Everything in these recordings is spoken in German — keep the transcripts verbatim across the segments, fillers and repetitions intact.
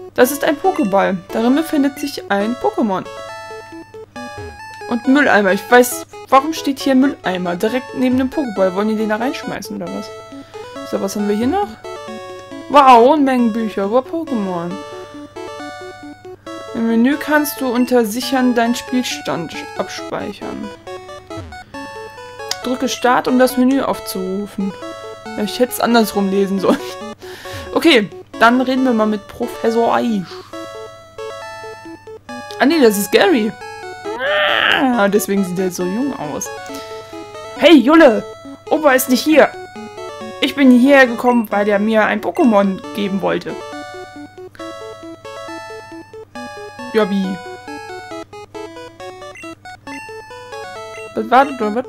Das ist ein Pokéball. Darin befindet sich ein Pokémon. Und ein Mülleimer. Ich weiß, warum steht hier Mülleimer? Direkt neben dem Pokéball. Wollen die den da reinschmeißen oder was? So, was haben wir hier noch? Wow, Unmengen Bücher über Pokémon. Im Menü kannst du unter Sichern deinen Spielstand abspeichern. Drücke Start, um das Menü aufzurufen. Ja, ich hätte es andersrum lesen sollen. Okay, dann reden wir mal mit Professor Eisch. Ah nee, das ist Gary. Ah, deswegen sieht er so jung aus. Hey Julle, Opa ist nicht hier. Ich bin hierher gekommen, weil er mir ein Pokémon geben wollte. Ja, wie? Was war das oder was?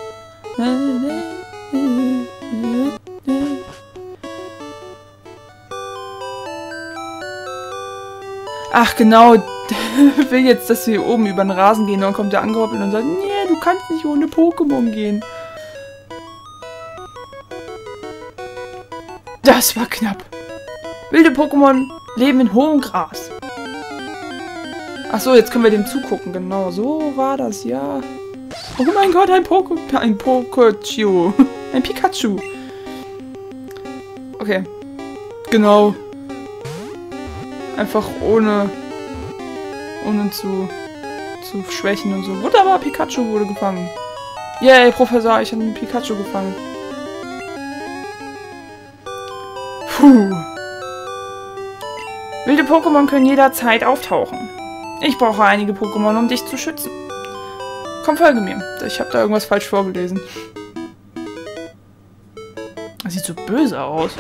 Ach genau, der will jetzt, dass wir hier oben über den Rasen gehen. Und dann kommt er angehoppelt und sagt, nee, du kannst nicht ohne Pokémon gehen. Das war knapp. Wilde Pokémon leben in hohem Gras. Ach so, jetzt können wir dem zugucken. Genau, so war das, ja. Oh mein Gott, ein Poké... Ein Pikachu. Ein Pikachu. Okay. Genau. Einfach ohne... Ohne zu... zu schwächen und so. Wunderbar, Pikachu wurde gefangen. Yay, Professor, ich habe einen Pikachu gefangen. Puh. Wilde Pokémon können jederzeit auftauchen. Ich brauche einige Pokémon, um dich zu schützen. Komm, folge mir. Ich habe da irgendwas falsch vorgelesen. Das sieht so böse aus.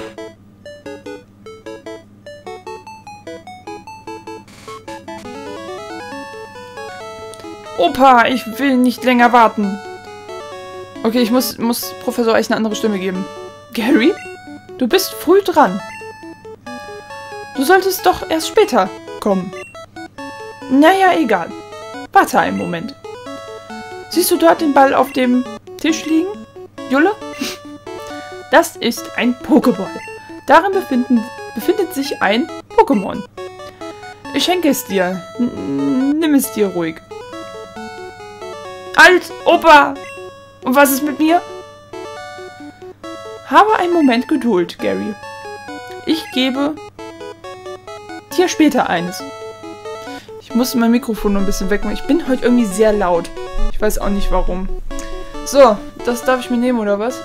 Opa, ich will nicht länger warten. Okay, ich muss, muss Professor Eich eine andere Stimme geben. Gary? Du bist früh dran. Du solltest doch erst später kommen. Naja, egal. Warte einen Moment. Siehst du dort den Ball auf dem Tisch liegen? Julle? Das ist ein Pokéball. Darin befinden, befindet sich ein Pokémon. Ich schenke es dir. N- nimm es dir ruhig. Halt, Opa! Und was ist mit mir? Habe einen Moment Geduld, Gary. Ich gebe dir später eines. Ich muss mein Mikrofon noch ein bisschen wegmachen. Ich bin heute irgendwie sehr laut. Ich weiß auch nicht warum. So, das darf ich mir nehmen, oder was?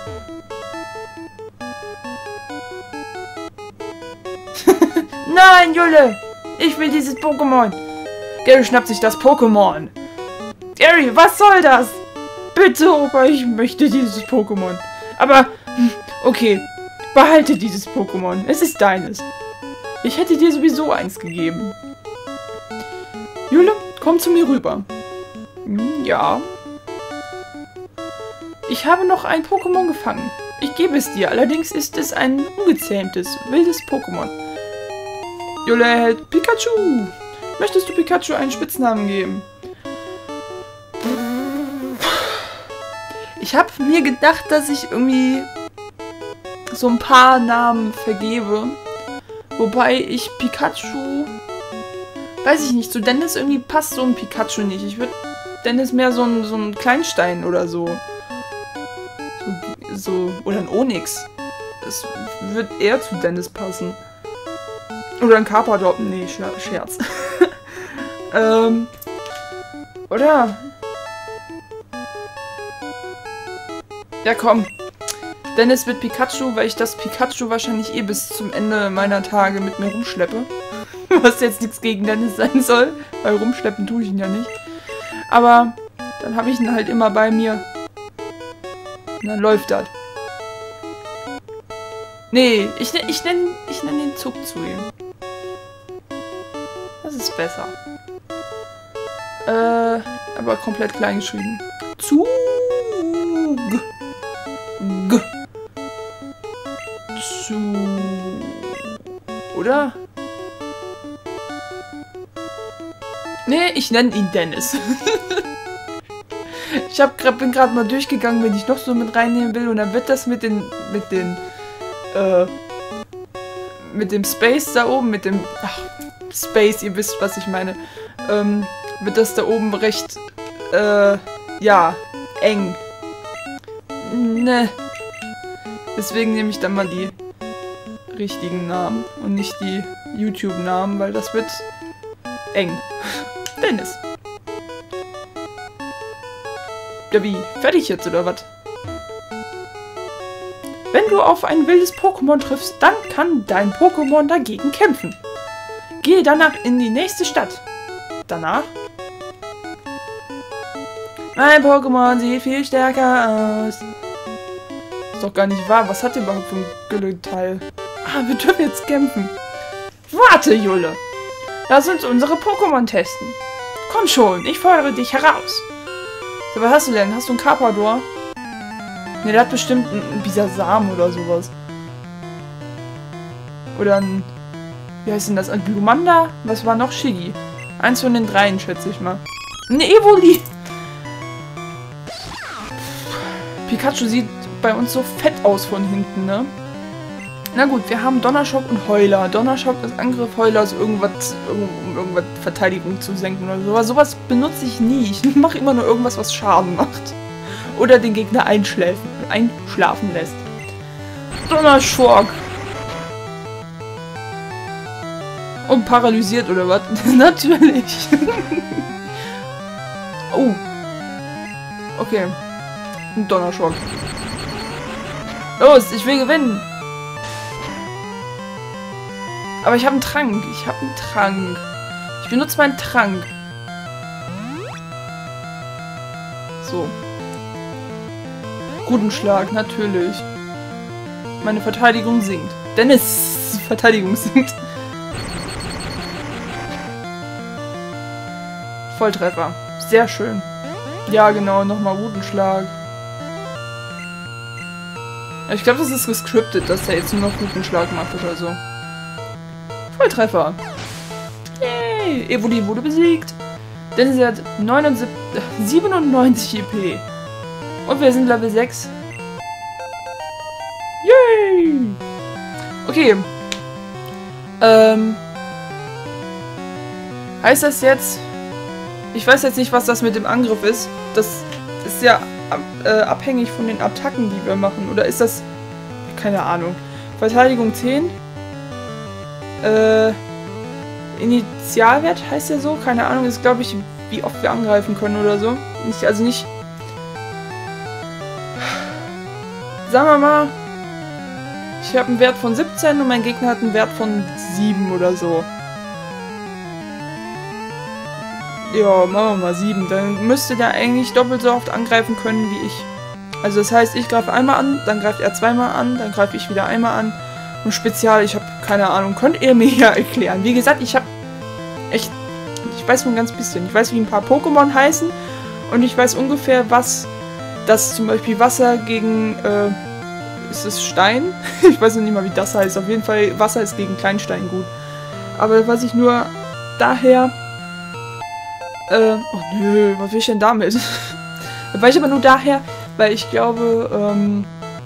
Nein, Julle! Ich will dieses Pokémon! Gary schnappt sich das Pokémon. Gary, was soll das? Bitte, Opa, ich möchte dieses Pokémon. Aber, okay, behalte dieses Pokémon. Es ist deines. Ich hätte dir sowieso eins gegeben. Julle, komm zu mir rüber. Hm, ja. Ich habe noch ein Pokémon gefangen. Ich gebe es dir, allerdings ist es ein ungezähmtes, wildes Pokémon. Julle erhält Pikachu. Möchtest du Pikachu einen Spitznamen geben? Ich habe mir gedacht, dass ich irgendwie so ein paar Namen vergebe. Wobei ich Pikachu... Weiß ich nicht, zu Dennis irgendwie passt so ein Pikachu nicht. Ich würde Dennis mehr so ein, so ein Kleinstein oder so. so. So, oder ein Onyx. Das wird eher zu Dennis passen. Oder ein Carpador. Nee, Scherz. ähm. Oder? Ja, komm. Dennis wird Pikachu, weil ich das Pikachu wahrscheinlich eh bis zum Ende meiner Tage mit mir rumschleppe. Was jetzt nichts gegen Dennis sein soll, weil rumschleppen tue ich ihn ja nicht. Aber dann habe ich ihn halt immer bei mir. Und dann läuft das. Nee, ich, ich nenne ich nenn den Zug zu ihm. Das ist besser. Äh, aber komplett klein geschrieben. Zug. G. Zu. Oder? Nee, ich nenne ihn Dennis. Ich hab grad, bin gerade mal durchgegangen, wenn ich noch so mit reinnehmen will. Und dann wird das mit den, mit den, äh, mit dem Space da oben, mit dem... Ach, Space, ihr wisst, was ich meine. Ähm, wird das da oben recht... Äh, ja, eng. Ne. Deswegen nehme ich dann mal die richtigen Namen und nicht die YouTube-Namen, weil das wird eng. Dennis. Ja wie? Fertig jetzt, oder was? Wenn du auf ein wildes Pokémon triffst, dann kann dein Pokémon dagegen kämpfen. Gehe danach in die nächste Stadt. Danach? Mein Pokémon sieht viel stärker aus. Ist doch gar nicht wahr. Was hat der überhaupt für ein Gülleteil? Ah, wir dürfen jetzt kämpfen. Warte, Jule. Lass uns unsere Pokémon testen. Komm schon, ich fordere dich heraus. So, was hast du denn? Hast du einen Carpador? Ne, der hat bestimmt einen Bisasam oder sowas. Oder ein... Wie heißt denn das? Ein Glumanda? Was war noch? Shiggy. Eins von den dreien, schätze ich mal. Ein Evoli! Pikachu sieht bei uns so fett aus von hinten, ne? Na gut, wir haben Donnerschock und Heuler. Donnerschock ist Angriff, Heuler ist irgendwas, um irgendwas Verteidigung zu senken oder so. Aber sowas benutze ich nie. Ich mache immer nur irgendwas, was Schaden macht. Oder den Gegner einschläfen, einschlafen lässt. Donnerschock! Und paralysiert oder was? Natürlich! Oh! Okay. Ein Donnerschock. Los, ich will gewinnen! Aber ich habe einen Trank. Ich habe einen Trank. Ich benutze meinen Trank. So. Rutenschlag, natürlich. Meine Verteidigung sinkt. Dennis' Verteidigung sinkt. Volltreffer. Sehr schön. Ja, genau. Nochmal Rutenschlag. Ich glaube, das ist gescriptet, dass er jetzt nur noch Rutenschlag macht oder so. Volltreffer. Yay! Evoli wurde besiegt. Denn sie hat siebenundneunzig E P. Und wir sind Level sechs. Yay! Okay. Ähm. Heißt das jetzt... Ich weiß jetzt nicht, was das mit dem Angriff ist. Das ist ja ab, äh, abhängig von den Attacken, die wir machen. Oder ist das... Keine Ahnung. Verteidigung zehn. Äh, Initialwert heißt ja so, keine Ahnung, ist glaube ich, wie oft wir angreifen können oder so. Nicht, also nicht... Sagen wir mal, ich habe einen Wert von siebzehn und mein Gegner hat einen Wert von sieben oder so. Ja, machen wir mal sieben. Dann müsste der eigentlich doppelt so oft angreifen können wie ich. Also das heißt, ich greife einmal an, dann greift er zweimal an, dann greife ich wieder einmal an. Und Spezial, ich habe keine Ahnung. Könnt ihr mir ja erklären? Wie gesagt, ich habe echt... Ich weiß nur ein ganz bisschen. Ich weiß, wie ein paar Pokémon heißen. Und ich weiß ungefähr, was das zum Beispiel Wasser gegen... Äh, ist es Stein? Ich weiß noch nicht mal, wie das heißt. Auf jeden Fall, Wasser ist gegen Kleinstein gut. Aber was ich nur daher... Äh, oh nö, was will ich denn damit? Das weiß ich aber nur daher, weil ich glaube, ähm...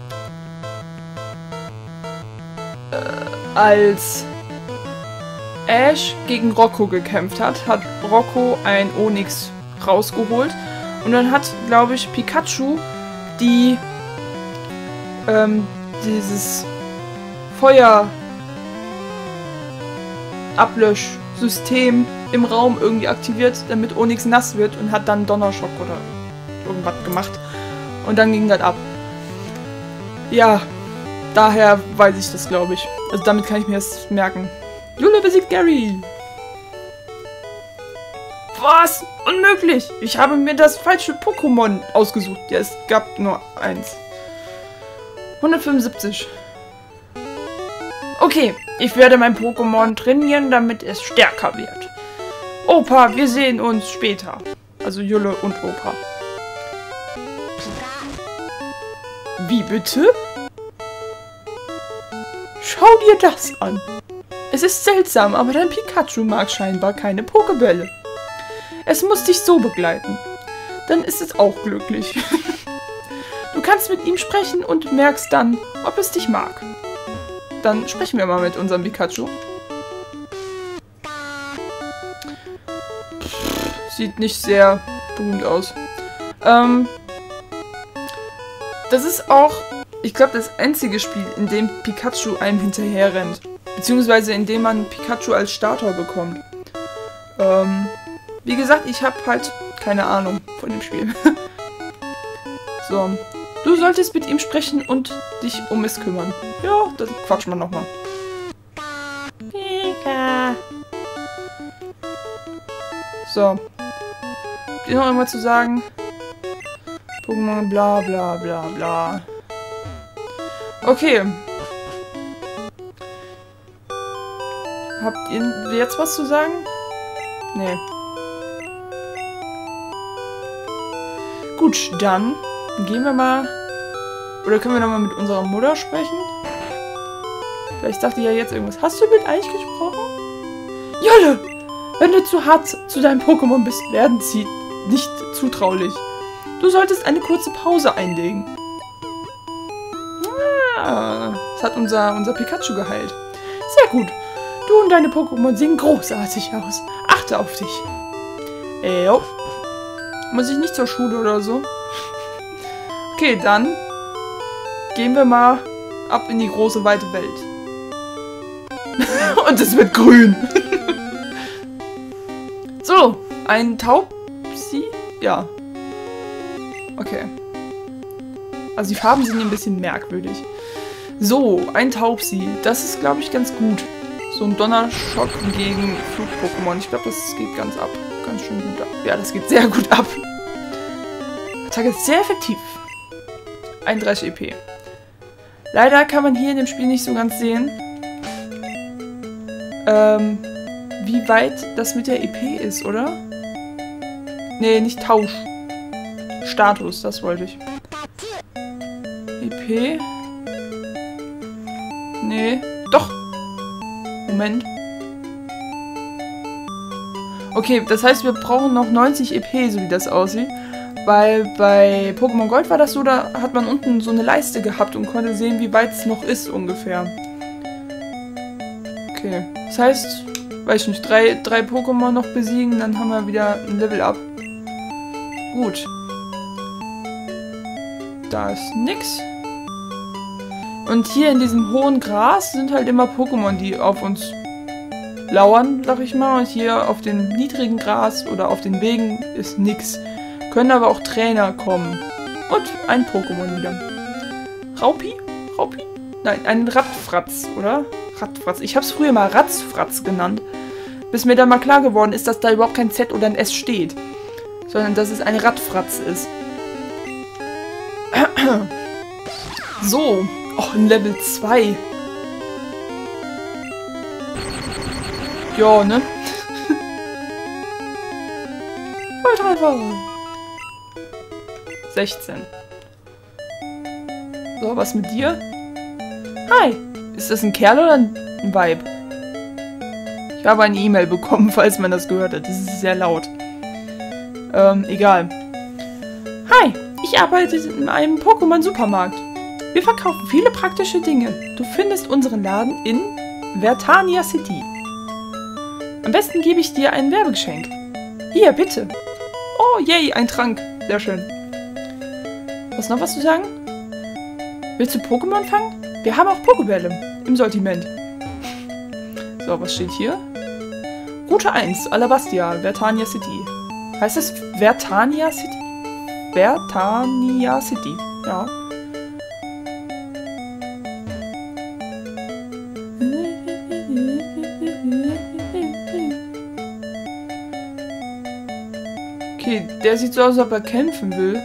als Ash gegen Rocco gekämpft hat, hat Rocco ein Onix rausgeholt. Und dann hat, glaube ich, Pikachu die ähm, dieses Feuerablöschsystem im Raum irgendwie aktiviert, damit Onix nass wird und hat dann Donnerschock oder irgendwas gemacht. Und dann ging das ab. Ja, daher weiß ich das, glaube ich. Also damit kann ich mir das merken. Jule besiegt Gary. Was? Unmöglich! Ich habe mir das falsche Pokémon ausgesucht. Ja, es gab nur eins. hundertfünfundsiebzig. Okay, ich werde mein Pokémon trainieren, damit es stärker wird. Opa, wir sehen uns später. Also Jule und Opa. Wie bitte? Schau dir das an. Es ist seltsam, aber dein Pikachu mag scheinbar keine Pokebälle. Es muss dich so begleiten. Dann ist es auch glücklich. Du kannst mit ihm sprechen und merkst dann, ob es dich mag. dann sprechen wir mal mit unserem Pikachu. Sieht nicht sehr berühmt aus. Ähm, das ist auch, ich glaube, das einzige Spiel, in dem Pikachu einem hinterher rennt. Beziehungsweise in dem man Pikachu als Starter bekommt. Ähm, wie gesagt, ich habe halt keine Ahnung von dem Spiel. So. Du solltest mit ihm sprechen und dich um es kümmern. Ja, dann quatschen wir nochmal. Pika. So. Habt ihr noch irgendwas zu sagen? Pokémon, bla bla bla bla. Okay. Habt ihr jetzt was zu sagen? Nee. Gut, dann gehen wir mal... Oder können wir nochmal mit unserer Mutter sprechen? Vielleicht sagt die ja jetzt irgendwas. Hast du mit Eich gesprochen? Jolle! Wenn du zu hart zu deinem Pokémon bist, werden sie nicht zutraulich. Du solltest eine kurze Pause einlegen. Ah, das hat unser, unser Pikachu geheilt. Sehr gut. Du und deine Pokémon sehen großartig aus. Achte auf dich. Äh, jo. Muss ich nicht zur Schule oder so? Okay, dann gehen wir mal ab in die große, weite Welt. Und es wird grün. So, ein Taubsi? Ja. Okay. Also die Farben sind ein bisschen merkwürdig. So, ein Taubsi. Das ist, glaube ich, ganz gut. So ein Donnerschock gegen Flug-Pokémon. Ich glaube, das geht ganz ab. Ganz schön gut ab. Ja, das geht sehr gut ab. Attacke ist sehr effektiv. einunddreißig E P. Leider kann man hier in dem Spiel nicht so ganz sehen, ähm, wie weit das mit der E P ist, oder? Nee, nicht Tausch. Status, das wollte ich. E P. Nee. Doch. Moment. Okay, das heißt, wir brauchen noch neunzig E P, so wie das aussieht. Weil bei Pokémon Gold war das so, da hat man unten so eine Leiste gehabt und konnte sehen, wie weit es noch ist ungefähr. Okay. Das heißt, weiß ich nicht, drei, drei Pokémon noch besiegen, dann haben wir wieder ein Level Up. Gut. Da ist nix. Und hier in diesem hohen Gras sind halt immer Pokémon, die auf uns lauern, sag ich mal. Und hier auf dem niedrigen Gras oder auf den Wegen ist nix. Können aber auch Trainer kommen. Und ein Pokémon wieder. Raupi? Raupi? Nein, ein Radfratz, oder? Radfratz. Ich habe es früher mal Ratzfratz genannt. Bis mir dann mal klar geworden ist, dass da überhaupt kein Z oder ein S steht. Sondern dass es ein Radfratz ist. So. Och, ein Level zwei. Ja, ne? Volltreffer. sechzehn. So, was mit dir? Hi. Ist das ein Kerl oder ein Weib? Ich habe eine E-Mail bekommen, falls man das gehört hat. Das ist sehr laut. Ähm, egal. Hi. Ich arbeite in einem Pokémon-Supermarkt. Wir verkaufen viele praktische Dinge. Du findest unseren Laden in Vertania City. Am besten gebe ich dir ein Werbegeschenk. Hier, bitte. Oh, yay, ein Trank. Sehr schön. Hast du noch was zu sagen? Willst du Pokémon fangen? Wir haben auch Pokébälle im Sortiment. So, was steht hier? Route eins, Alabastia, Vertania City. Heißt es Vertania City? Vertania City, ja. Okay, der sieht so aus, als ob er kämpfen will.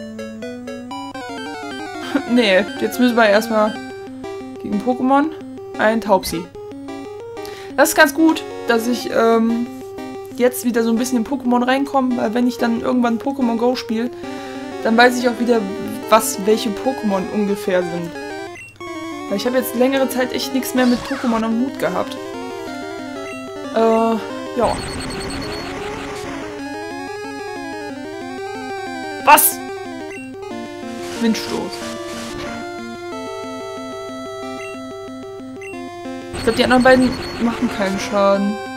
Nee, jetzt müssen wir erstmal gegen Pokémon ein Taubsi. Das ist ganz gut, dass ich ähm, jetzt wieder so ein bisschen in Pokémon reinkomme, weil wenn ich dann irgendwann Pokémon Go spiele, dann weiß ich auch wieder, was welche Pokémon ungefähr sind. Weil ich habe jetzt längere Zeit echt nichts mehr mit Pokémon am Hut gehabt. Äh, ja. Was? Windstoß. Ich glaube, die anderen beiden machen keinen Schaden.